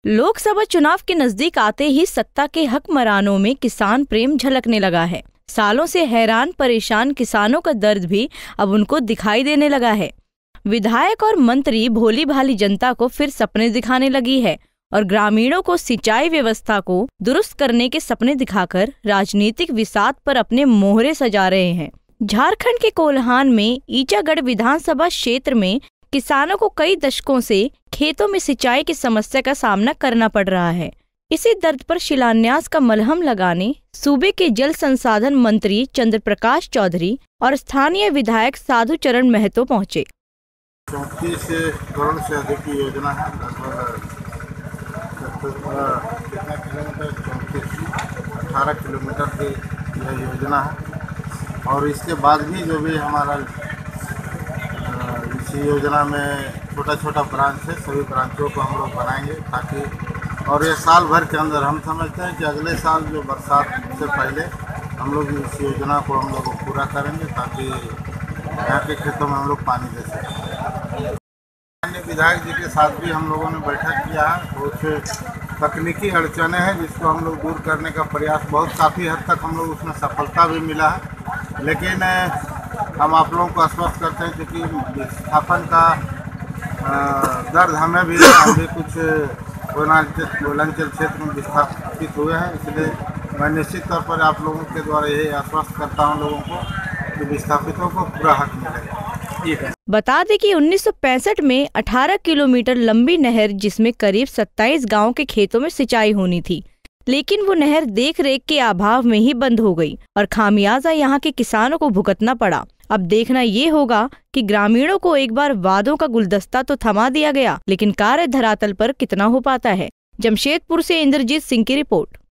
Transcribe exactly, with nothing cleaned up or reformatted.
लोकसभा चुनाव के नजदीक आते ही सत्ता के हकमरानों में किसान प्रेम झलकने लगा है। सालों से हैरान परेशान किसानों का दर्द भी अब उनको दिखाई देने लगा है। विधायक और मंत्री भोली भाली जनता को फिर सपने दिखाने लगी है और ग्रामीणों को सिंचाई व्यवस्था को दुरुस्त करने के सपने दिखाकर राजनीतिक विसात पर अपने मोहरे सजा रहे हैं। झारखंड के कोल्हान में ईचागढ़ विधानसभा क्षेत्र में किसानों को कई दशकों से खेतों में सिंचाई की समस्या का सामना करना पड़ रहा है। इसी दर्द पर शिलान्यास का मलहम लगाने सूबे के जल संसाधन मंत्री चंद्र प्रकाश चौधरी और स्थानीय विधायक साधु चरण महतो पहुंचे। चौंतीस करोड़ से अधिक की योजना है। कितना किलोमीटर? चौंतीस अठारह किलोमीटर की यह योजना है और इसके बाद भी जो भी हमारा इसी योजना में छोटा छोटा ब्रांच है, सभी ब्रांचों को हम लोग बनाएंगे ताकि और ये साल भर के अंदर हम समझते हैं कि अगले साल जो बरसात से पहले हम लोग इस योजना को हम लोग पूरा करेंगे ताकि यहाँ के खेतों में हम लोग पानी दे सकें। अन्य विधायक जी के साथ भी हम लोगों ने बैठक किया है। कुछ तकनीकी अड़चने हैं जिसको हम लोग दूर करने का प्रयास बहुत काफ़ी हद तक हम लोग उसमें सफलता भी मिला है, लेकिन हम आप लोगों को आश्वस्त करते हैं क्योंकि विस्थापन का दर्द हमें भी हम भी कुछ वनांचल क्षेत्र में विस्थापित हुए हैं, इसलिए मैं निश्चित तौर पर आप लोगों के द्वारा यही आश्वस्त करता हूं लोगों को कि विस्थापितों को पूरा हक मिलेगा। बता दें कि उन्नीस सौ पैंसठ में अठारह किलोमीटर लंबी नहर जिसमें करीब सत्ताईस गांव के खेतों में सिंचाई होनी थी, लेकिन वो नहर देख रेख के अभाव में ही बंद हो गई और खामियाजा यहाँ के किसानों को भुगतना पड़ा। अब देखना ये होगा कि ग्रामीणों को एक बार वादों का गुलदस्ता तो थमा दिया गया, लेकिन कार्य धरातल पर कितना हो पाता है। जमशेदपुर से इंद्रजीत सिंह की रिपोर्ट।